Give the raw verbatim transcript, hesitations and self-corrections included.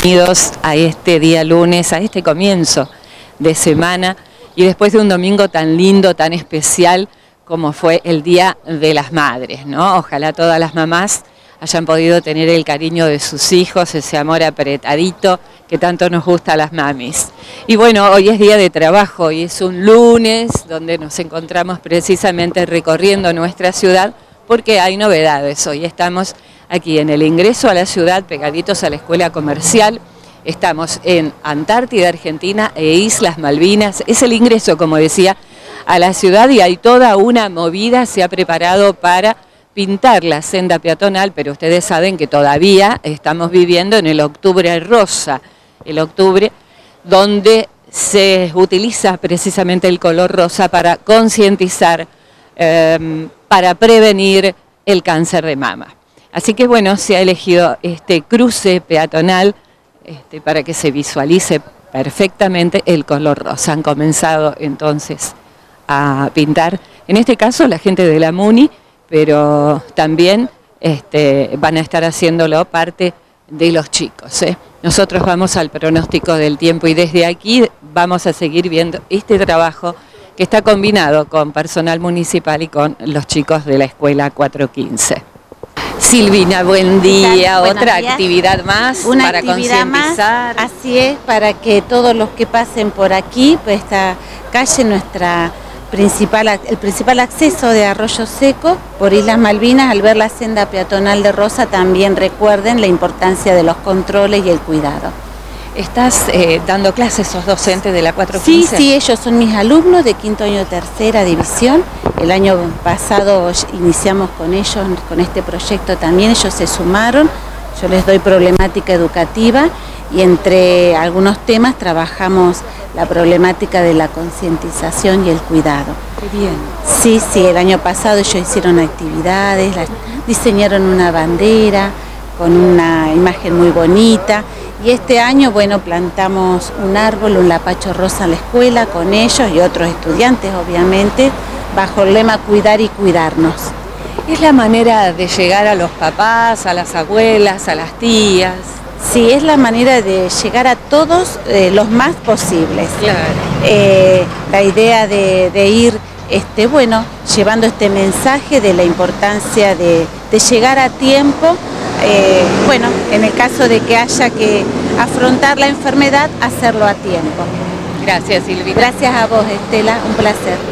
Bienvenidos a este día lunes, a este comienzo de semana y después de un domingo tan lindo, tan especial como fue el Día de las Madres, ¿no? Ojalá todas las mamás hayan podido tener el cariño de sus hijos, ese amor apretadito que tanto nos gusta a las mamis. Y bueno, hoy es día de trabajo y es un lunes donde nos encontramos precisamente recorriendo nuestra ciudad porque hay novedades. Hoy estamos aquí en el ingreso a la ciudad, pegaditos a la escuela comercial. Estamos en Antártida, Argentina e Islas Malvinas. Es el ingreso, como decía, a la ciudad y hay toda una movida. Se ha preparado para pintar la senda peatonal, pero ustedes saben que todavía estamos viviendo en el octubre rosa, el octubre donde se utiliza precisamente el color rosa para concientizar, eh, para prevenir el cáncer de mama. Así que bueno, se ha elegido este cruce peatonal este, para que se visualice perfectamente el color rosa. Han comenzado entonces a pintar, en este caso la gente de la MUNI, pero también este, van a estar haciéndolo parte de los chicos, ¿eh? Nosotros vamos al pronóstico del tiempo y desde aquí vamos a seguir viendo este trabajo que está combinado con personal municipal y con los chicos de la escuela cuatro quince. Silvina, buen día. Otra días. actividad más Una para actividad concientizar. Más, así es, para que todos los que pasen por aquí, pues esta calle, nuestra principal, el principal acceso de Arroyo Seco por Islas Malvinas, al ver la senda peatonal de rosa, también recuerden la importancia de los controles y el cuidado. ¿Estás eh, dando clases, sos docente de la cuatro Sí, quince? sí, ellos son mis alumnos de quinto año tercera división. El año pasado iniciamos con ellos, con este proyecto también, ellos se sumaron. Yo les doy problemática educativa y entre algunos temas trabajamos la problemática de la concientización y el cuidado. Qué bien. Sí, sí, el año pasado ellos hicieron actividades, diseñaron una bandera con una imagen muy bonita. Y este año, bueno, plantamos un árbol, un lapacho rosa en la escuela con ellos y otros estudiantes, obviamente, bajo el lema cuidar y cuidarnos. Es la manera de llegar a los papás, a las abuelas, a las tías. Sí, es la manera de llegar a todos eh, los más posibles. Claro. Eh, la idea de, de ir, este, bueno, llevando este mensaje de la importancia de, de llegar a tiempo. Eh, bueno, en el caso de que haya que afrontar la enfermedad, hacerlo a tiempo. Gracias, Silvina. Gracias a vos, Estela, un placer.